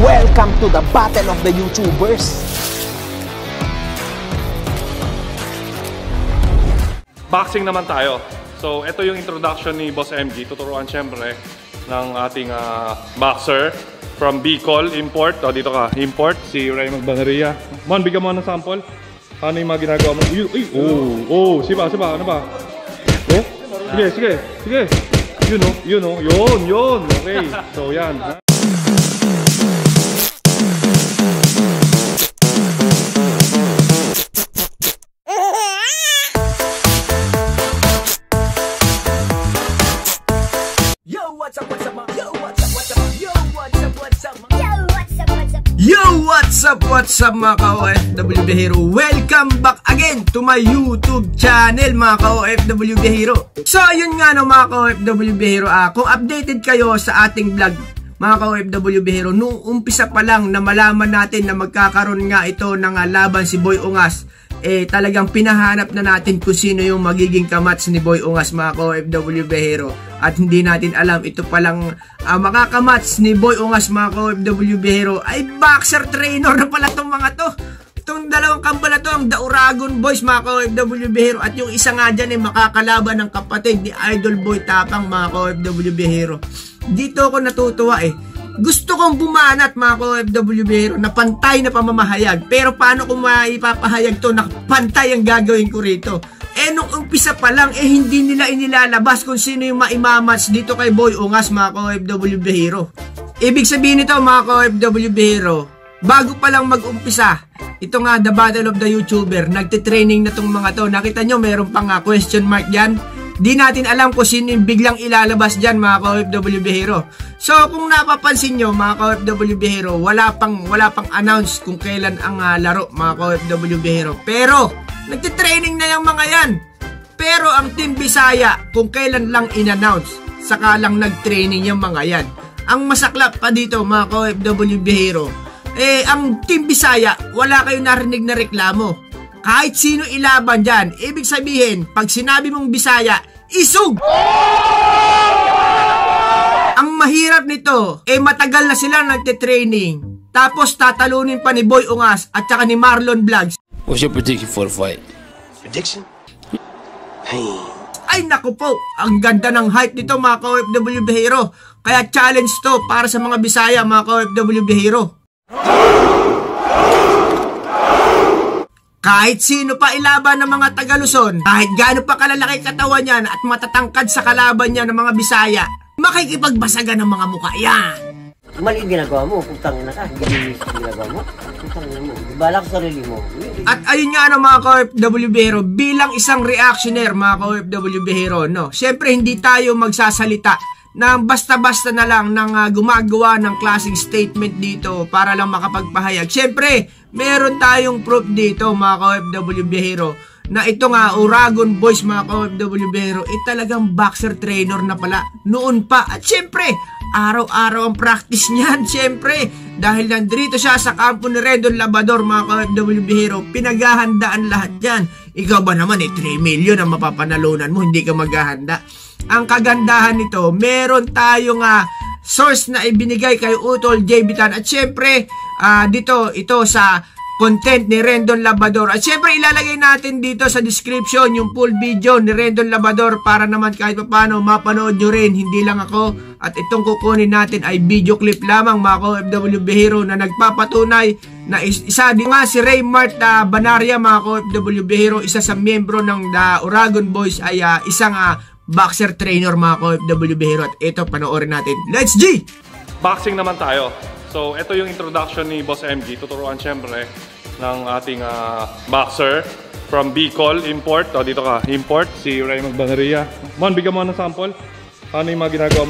Welcome to the Battle of the YouTubers. Boxing naman tayo. So, ito yung introduction ni Boss MG. Tuturuan syempre ng ating boxer from Bicol, import. O, dito ka, import, si Ray Magbangaria. Man, bigyan mo ng sample. Ano yung mga ginagawa mo? Siba, ano ba? Oh, sige. Yun. Okay, so yan. What's up mga ka-OFW Bihero? Welcome back again to my YouTube channel mga ka-OFW Bihero. So yun nga no mga ka-OFW Bihero, kung updated kayo sa ating vlog mga ka-OFW Bihero, nung umpisa pa lang na malaman natin na magkakaroon nga ito ng laban si Boy Ungas, talagang pinahanap na natin kung sino yung magiging kamats ni Boy Ungas mga ka-OFW Bihero. At hindi natin alam, ito palang makakamats ni Boy Ungas mga ka-OFW Bihero ay boxer trainer na pala itong mga to. Itong dalawang kambal na to, ang The Uragon Boys mga ka-OFW Bihero. At yung isa nga dyan ay makakalaban ng kapatid ni Idol Boy Tapang mga ka-OFW Bihero. Dito ako natutuwa Gusto kong bumanat mga ka-OFW Bihero na pantay na pamamahayag. Pero paano kung maipapahayag to na pantay ang gagawin ko rito? Nung umpisa pa lang, hindi nila inilalabas kung sino yung maimamats dito kay Boy Ungas mga ka-OFW Bihero. Ibig sabihin nito mga ka-OFW Bihero, bago pa lang mag-umpisa, ito nga the Battle of the YouTuber, nagtitraining na tong mga to. Nakita nyo, meron pang question mark dyan. Di natin alam kung sino yung biglang ilalabas dyan mga ka-OFW Bihero. So kung napapansin nyo mga ka-OFW Bihero, wala pang announce kung kailan ang laro mga ka-OFW Bihero. Pero nagtitraining na yung mga yan. Pero ang Team Bisaya kung kailan lang in-announce, saka lang nag-training yung mga yan. Ang masaklap pa dito mga ka-OFW Bihero, ang Team Bisaya wala kayong narinig na reklamo. Kahit sino ilaban dyan, ibig sabihin, pag sinabi mong Bisaya, isug! Ang mahirap nito, matagal na sila nagte-training. Tapos tatalunin pa ni Boy Ungas at saka ni Marlon Vlogs. What's your prediction for the fight? Prediction? Hey. Ay naku po, ang ganda ng hype nito mga ka-OFW Bihero. Kaya challenge to para sa mga Bisaya mga ka-OFW Bihero. Kahit sino pa ilaban ng mga taga Luzon, kahit gaano pa kalalaki katawan yan at matatangkad sa kalaban niya ng mga Bisaya, makikipagbasagan ng mga mukha yan. Mali ginagawa mo, putang na ka. Hindi ginagawa mo, putang na mo. Balak sa sarili mo. At ayun nga mga ka-OFW Bihero, bilang isang reactioner mga ka-OFW Bihero, no? Siyempre hindi tayo magsasalita na basta-basta na lang nang gumagawa ng klaseng statement dito para lang makapagpahayag. Siyempre, meron tayong proof dito mga ka-OFW Bihero na ito nga Uragon Boys mga ka-OFW Bihero talagang boxer trainer na pala noon pa. At siyempre, araw-araw ang practice niyan, siyempre. Dahil nandito siya sa kampo ni Rendon Labrador mga ka-OFW Bihero, pinaghahandaan lahat yan. Ikaw ba naman 3 million ang mapapanalunan mo, hindi ka maghahanda. Ang kagandahan nito, meron tayong source na ibinigay kay Utol J. Bitan. At syempre, ito sa content ni Rendon Labrador. At syempre, ilalagay natin dito sa description yung full video ni Rendon Labrador para naman kahit paano mapanood nyo rin. Hindi lang ako. At itong kukunin natin ay video clip lamang mga ka-OFW Bihero na nagpapatunay na isa din nga si Raymart Banaria mga ka-OFW Bihero, isa sa miyembro ng The Uragon Boys ay isang boxer trainer mga ka-OFW Bihero. At ito, panoorin natin. Let's G! Boxing naman tayo. So, ito yung introduction ni Boss MG. Tuturuan syempre ng ating boxer from Bicol, import. O, dito ka, import, si Ray Magbangaria. Man, bigyan mo ng sample. Ano yung mga ginagawa mo?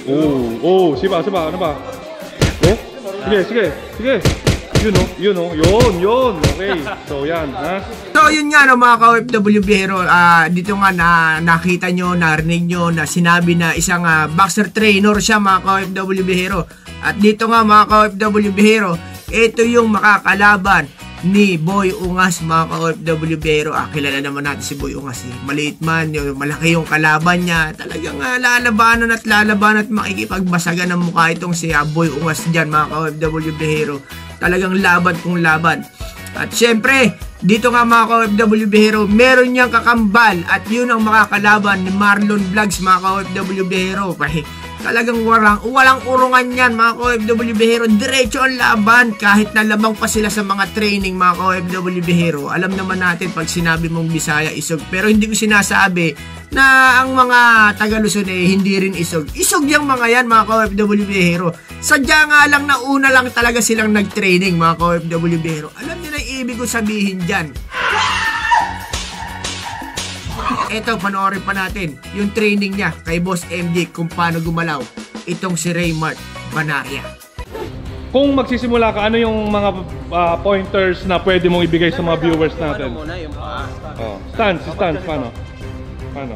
Siba, ano ba? Oh, sige. Yun. Okay, so yan, So yun nga no mga ka-OFW Bihero, dito nga nakita nyo, narinig nyo na sinabi na isang boxer trainer siya mga ka-OFW Bihero. At dito nga mga ka-OFW Bihero, ito yung makakalaban ni Boy Ungas, mga ka-OFW Bihero. Kilala naman natin si Boy Ungas eh. Maliit man, malaki yung kalaban niya. Talagang lalabanan at makikipagbasagan ng mukha itong si Boy Ungas dyan, mga ka-OFW Bihero. Talagang laban kung laban. At syempre, dito nga mga ka-OFW Bihero, meron niyang kakambal at yun ang makakalaban ni Marlon Vlogs, mga ka-OFW Bihero. Talagang walang urungan yan, mga ka-OFW Bihero. Diretso ang laban kahit na lamang pa sila sa mga training, mga ka-OFW Bihero. Alam naman natin pag sinabi mong Bisaya, isog. Pero hindi ko sinasabi na ang mga Taga-Luzon hindi rin isog. Isog yung mga yan, mga ka-OFW Bihero. Sadya nga lang na una lang talaga silang nag-training, mga ka-OFW Bihero. Alam niyo na yung ibig ko sabihin dyan. Eto, panoorin pa natin yung training niya kay Boss MG kung paano gumalaw itong si Raymond Banaria. Kung magsisimula ka, ano yung mga pointers na pwede mong ibigay sa mga viewers natin? Ano muna yung paa? Stance, paano? And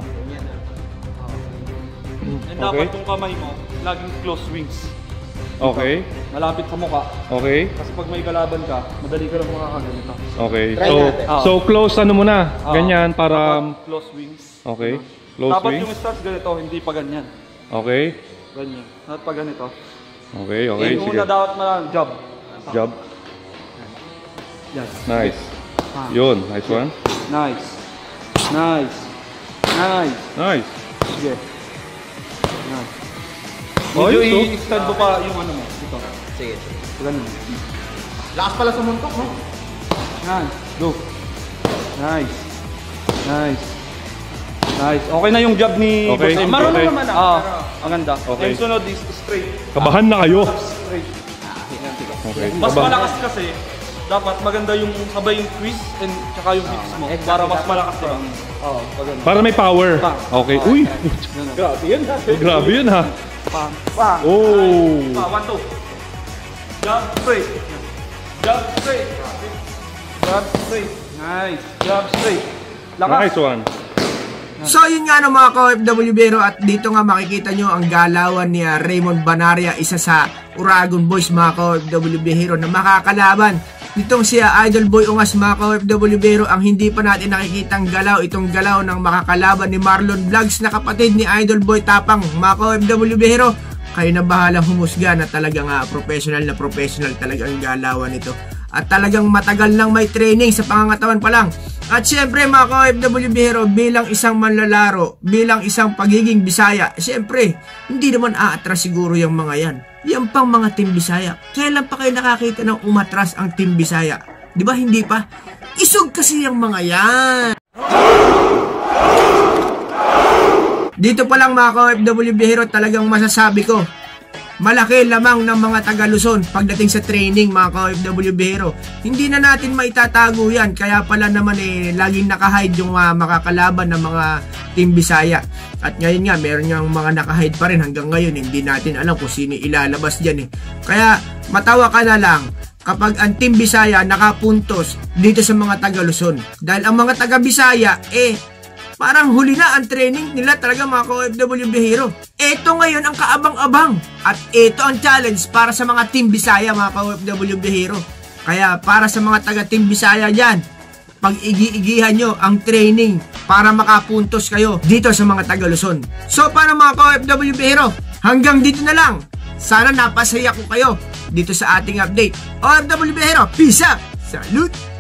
dapat yung kamay mo, laging close wings. Okay. Malapit sa mukha. Okay. Kasi pag may kalaban ka, madali ka lang makakaganito. Okay. Try natin. So close ano muna? Ganyan para... Dapat close wings. Okay. Close Dapat wing. yung stance ganito, hindi pa ganyan. Okay. Ganyan. Dapat pa ganito. Okay. Yung Sige. una dapat malang jab. Job. Yan. Nice. Yun. Nice one. Nice. Nice. Nice. Nice. Sige. Nice. Oh, Medyo yun, i-stand mo pa yung ano mo. Dito. Sige. Ganun. Lakas pala sa muntok, no? Nice. Go. Nice. Nice. Nice. Okay na yung job ni Okay. Boss MJ. Marunong naman ang ganda. Okay. Yung sunod is straight. Kabahan na kayo. Straight. Okay. Mas malakas kasi, dapat maganda yung sabay yung twist and tsaka yung kicks mo. Para mas malakas, diba? Oo, paganda. Para may power. Okay. Uy. Grabe yun ha. Grabe yun ha. Pang. Pang. Oh. 1, 2. Jump straight. Jump straight. Jump straight. Nice. Jump straight. Lakas. Nice one. So yun nga no mga ka-OFW Bihero, at dito nga makikita nyo ang galawan ni Raymond Banaria, isa sa Uragon Boys, mga ka-OFW Bihero, na makakalaban nitong si Idol Boy Ungas, mga ka-OFW Bihero. Ang hindi pa natin nakikitang galaw, itong galaw ng makakalaban ni Marlon Vlogs na kapatid ni Idol Boy Tapang, mga ka-OFW Bihero. Kayo na bahalang humusga na talagang professional talaga ang galawan nito. At talagang matagal nang may training sa pangangatawan pa lang. At syempre mga ka-OFW Bihero, bilang isang manlalaro, bilang isang pagiging Bisaya, syempre, hindi naman aatras siguro yung mga yan. Yan pang mga Team Bisaya. Kailan pa kayo nakakita ng umatras ang Team Bisaya? Di ba hindi pa? Isog kasi yung mga yan. Dito pa lang mga ka-OFW Bihero, talagang masasabi ko, malaki lamang ng mga Taga-Luzon pagdating sa training, mga ka-OFW Bihero. Hindi na natin maitatago yan. Kaya pala naman laging nakahide yung makakalaban ng mga Team Bisaya. At ngayon nga, meron nga mga nakahide pa rin hanggang ngayon. Hindi natin alam kung sino ilalabas dyan Kaya matawa ka na lang kapag ang Team Bisaya nakapuntos dito sa mga Taga-Luzon. Dahil ang mga Taga-Bisaya, parang huli na ang training nila talaga, mga ka-OFW Bihero. Ito ngayon ang kaabang-abang. At ito ang challenge para sa mga Team Bisaya, mga ka-OFW Bihero. Kaya para sa mga taga-Team Bisaya dyan, pag-igi-igihan nyo ang training para makapuntos kayo dito sa mga Taga-Luzon. So para mga ka-OFW Bihero, hanggang dito na lang. Sana napasaya ko kayo dito sa ating update. OFW Bihero, peace out! Salute!